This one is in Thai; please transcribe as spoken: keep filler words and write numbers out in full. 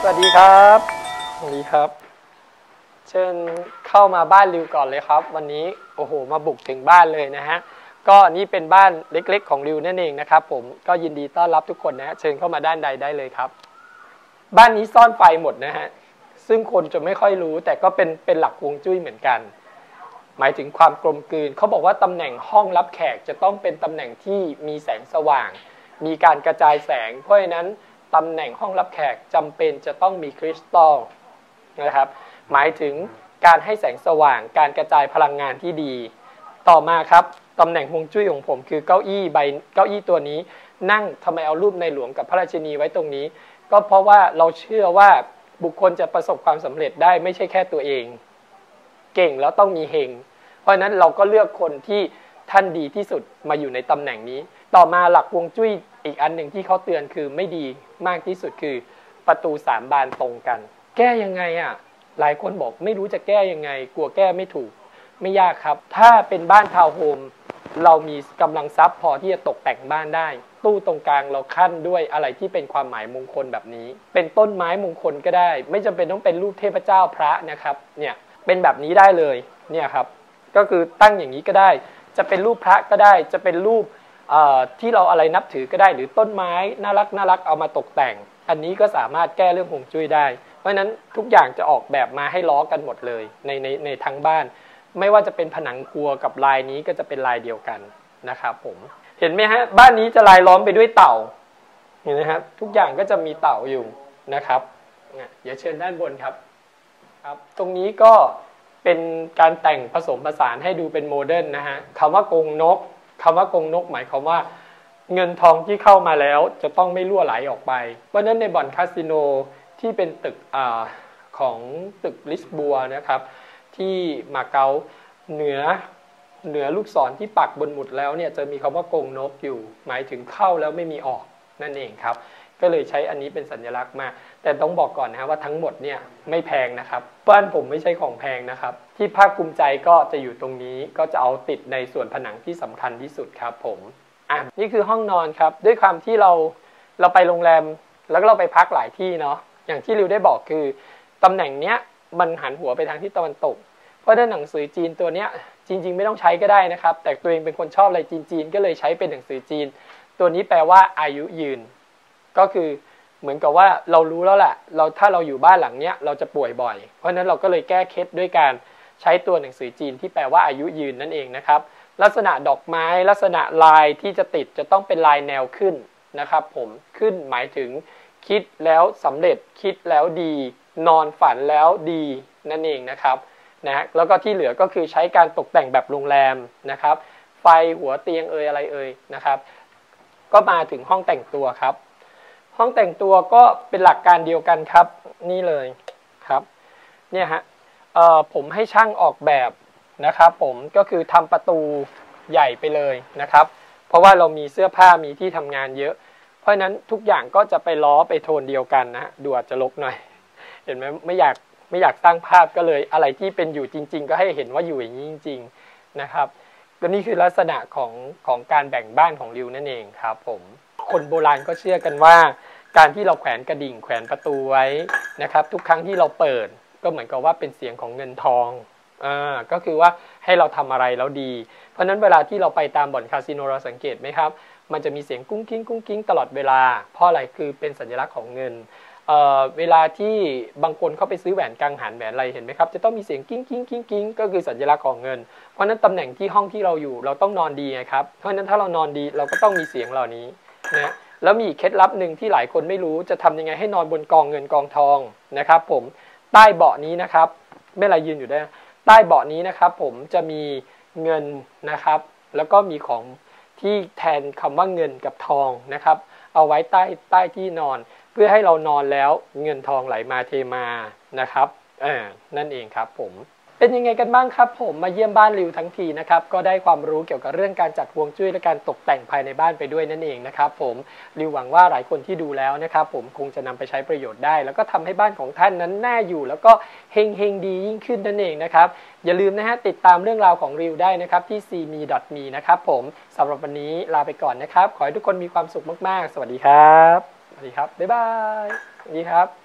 วัสดีครับสวัสดีครับเชิญเข้ามาบ้านริวก่อนเลยครับวันนี้โอ้โหมาบุกถึงบ้านเลยนะฮะก็นี่เป็นบ้านเล็กๆของริวนั่นเองนะครับผมก็ยินดีต้อนรับทุกคนนะฮะเชิญเข้ามาด้านใดได้เลยครับบ้านนี้ซ่อนไฟหมดนะฮะซึ่งคนจะไม่ค่อยรู้แต่ก็เป็นเป็นหลักฮวงจุ้ยเหมือนกันหมายถึงความกลมกลืนเขาบอกว่าตำแหน่งห้องรับแขกจะต้องเป็นตำแหน่งที่มีแสงสว่างมีการกระจายแสงเพราะฉะนั้นตำแหน่งห้องรับแขกจำเป็นจะต้องมีคริสตัลนะครับหมายถึงการให้แสงสว่างการกระจายพลังงานที่ดีต่อมาครับตำแหน่งฮวงจุ้ยของผมคือเก้าอี้ใบเก้าอี้ตัวนี้นั่งทำไมเอารูปในหลวงกับพระราชินีไว้ตรงนี้ก็เพราะว่าเราเชื่อว่าบุคคลจะประสบความสำเร็จได้ไม่ใช่แค่ตัวเองเก่งแล้วต้องมีเฮงเพราะฉะนั้นเราก็เลือกคนที่ท่านดีที่สุดมาอยู่ในตำแหน่งนี้ต่อมาหลักฮวงจุ้ยอีกอันหนึ่งที่เขาเตือนคือไม่ดีมากที่สุดคือประตูสามบานตรงกันแก้ยังไงอ่ะหลายคนบอกไม่รู้จะแก้ยังไงกลัวแก้ไม่ถูกไม่ยากครับถ้าเป็นบ้านทาวน์โฮมเรามีกำลังทรัพย์พอที่จะตกแต่งบ้านได้ตู้ตรงกลางเราขั้นด้วยอะไรที่เป็นความหมายมงคลแบบนี้เป็นต้นไม้มงคลก็ได้ไม่จำเป็นต้องเป็นรูปเทพเจ้าพระนะครับเนี่ยเป็นแบบนี้ได้เลยเนี่ยครับก็คือตั้งอย่างนี้ก็ได้จะเป็นรูปพระก็ได้จะเป็นรูปที่เราอะไรนับถือก็ได้หรือต้นไม้น่ารักน่ารักเอามาตกแต่งอันนี้ก็สามารถแก้เรื่องฮวงจุ้ยได้เพราะฉะนั้นทุกอย่างจะออกแบบมาให้ล้อกันหมดเลยในในในทั้งบ้านไม่ว่าจะเป็นผนังครัวกับลายนี้ก็จะเป็นลายเดียวกันนะครับผมเห็นไหมฮะบ้านนี้จะลายล้อมไปด้วยเต่าเห็นไหมครับทุกอย่างก็จะมีเต่าอยู่นะครับเดี๋ยวเชิญด้านบนครับครับตรงนี้ก็เป็นการแต่งผสมผสานให้ดูเป็นโมเดิร์นนะฮะคำว่ากรงนกคำว่ากรงนกหมายความว่าเงินทองที่เข้ามาแล้วจะต้องไม่รั่วไหลออกไปเพราะฉะนั้นในบ่อนคาสิโนที่เป็นตึกอของตึกลิสบัวนะครับที่มาเก๊าเหนือเหนือลูกศรที่ปักบนหมุดแล้วเนี่ยจะมีคำว่ากรงนกอยู่หมายถึงเข้าแล้วไม่มีออกนั่นเองครับก็เลยใช้อันนี้เป็นสัญลักษณ์มาแต่ต้องบอกก่อนนะว่าทั้งหมดเนี่ยไม่แพงนะครับบ้านผมไม่ใช่ของแพงนะครับที่ภาคภูมิใจก็จะอยู่ตรงนี้ก็จะเอาติดในส่วนผนังที่สำคัญที่สุดครับผมอ่ะนี่คือห้องนอนครับด้วยความที่เราเราไปโรงแรมแล้วก็เราไปพักหลายที่เนาะอย่างที่ริวได้บอกคือตำแหน่งเนี้ยมันหันหัวไปทางทิศตะวันตกเพราะด้านหนังสือจีนตัวเนี้ยจริงๆไม่ต้องใช้ก็ได้นะครับแต่ตัวเองเป็นคนชอบอะไรจีนๆก็เลยใช้เป็นหนังสือจีนตัวนี้แปลว่าอายุยืนก็คือเหมือนกับว่าเรารู้แล้วแหละเราถ้าเราอยู่บ้านหลังเนี้ยเราจะป่วยบ่อยเพราะฉะนั้นเราก็เลยแก้เคล็ดด้วยการใช้ตัวหนังสือจีนที่แปลว่าอายุยืนนั่นเองนะครับลักษณะดอกไม้ลักษณะลายที่จะติดจะต้องเป็นลายแนวขึ้นนะครับผมขึ้นหมายถึงคิดแล้วสำเร็จคิดแล้วดีนอนฝันแล้วดีนั่นเองนะครับนะแล้วก็ที่เหลือก็คือใช้การตกแต่งแบบโรงแรมนะครับไฟหัวเตียงเอ่ยอะไรเอ่ยนะครับก็มาถึงห้องแต่งตัวครับห้องแต่งตัวก็เป็นหลักการเดียวกันครับนี่เลยครับเนี่ยฮะเอ่อผมให้ช่างออกแบบนะครับผมก็คือทำประตูใหญ่ไปเลยนะครับเพราะว่าเรามีเสื้อผ้ามีที่ทำงานเยอะเพราะฉะนั้นทุกอย่างก็จะไปล้อไปโทนเดียวกันนะดูอาจจะรกหน่อยเห็นไหมไม่อยากไม่อยากสร้างภาพก็เลยอะไรที่เป็นอยู่จริงๆก็ให้เห็นว่าอยู่อย่างนี้จริงๆนะครับก็นี่คือลักษณะของของการแบ่งบ้านของริวนั่นเองครับผมคนโบราณก็เชื่อกันว่าการที่เราแขวนกระดิ่งแขวนประตูไว้นะครับทุกครั้งที่เราเปิดก็เหมือนกับว่าเป็นเสียงของเงินทองอ่าก็คือว่าให้เราทำอะไรแล้วดีเพราะฉะนั้นเวลาที่เราไปตามบ่อนคาสิโนเราสังเกตไหมครับมันจะมีเสียงกุ้งกิ้งกุ้งกิ้งตลอดเวลาเพราะอะไรคือเป็นสัญลักษณ์ของเงินเอ่อเวลาที่บางคนเข้าไปซื้อแหวนกังหันแหวนอะไรเห็นไหมครับจะต้องมีเสียงกิ้งกิ้งกิ้งกิ้งก็คือสัญลักษณ์ของเงินเพราะฉะนั้นตำแหน่งที่ห้องที่เราอยู่เราต้องนอนดีไงครับเพราะฉะนั้นถ้าเรานอนดีเราก็ต้องมีเสียงเหล่านี้นะแล้วมีเคล็ดลับหนึ่งที่หลายคนไม่รู้จะทำยังไงให้นอนบนกองเงินกองทองนะครับผมใต้เบาะนี้นะครับไม่ไรยืนอยู่ได้ใต้เบาะนี้นะครับผมจะมีเงินนะครับแล้วก็มีของที่แทนคำว่าเงินกับทองนะครับเอาไว้ใต้ใต้ที่นอนเพื่อให้เรานอนแล้วเงินทองไหลมาเทมานะครับเออนั่นเองครับผมเป็นยังไงกันบ้างครับผมมาเยี่ยมบ้านริวทั้งทีนะครับก็ได้ความรู้เกี่ยวกับเรื่องการจัดฮวงจุ้ยและการตกแต่งภายในบ้านไปด้วยนั่นเองนะครับผมริวหวังว่าหลายคนที่ดูแล้วนะครับผมคงจะนำไปใช้ประโยชน์ได้แล้วก็ทำให้บ้านของท่านนั้นน่าอยู่แล้วก็เฮงเฮงดียิ่งขึ้นนั่นเองนะครับอย่าลืมนะฮะติดตามเรื่องราวของริวได้นะครับที่ ซี มี ดอท มี นะครับผมสำหรับวันนี้ลาไปก่อนนะครับขอให้ทุกคนมีความสุขมากๆสวัสดีครับสวัสดีครับบ๊ายบายสวัสดีครับ